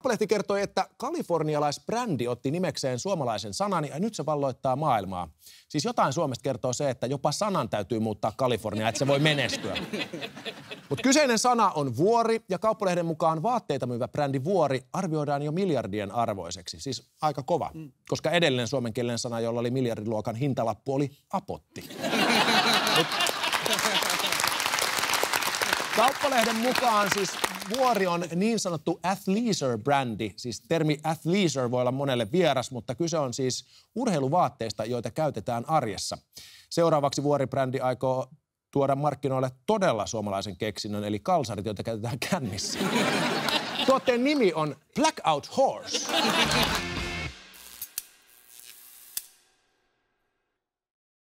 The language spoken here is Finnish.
Kauppalehti kertoi, että kalifornialaisbrändi otti nimekseen suomalaisen sanan ja nyt se valloittaa maailmaa. Siis jotain Suomesta kertoo se, että jopa sanan täytyy muuttaa Kaliforniaan, että se voi menestyä. Mutta kyseinen sana on Vuori ja Kauppalehden mukaan vaatteita myyvä brändi Vuori arvioidaan jo miljardien arvoiseksi. Siis aika kova, koska edellinen suomenkielinen sana, jolla oli miljardiluokan hintalappu, oli Apotti. Kauppalehden mukaan siis Vuori on niin sanottu athleisure-brändi. Siis termi athleisure voi olla monelle vieras, mutta kyse on siis urheiluvaatteista, joita käytetään arjessa. Seuraavaksi Vuori-brändi aikoo tuoda markkinoille todella suomalaisen keksinnön, eli kalsarit, joita käytetään kännissä. Tuotteen nimi on Blackout Horse.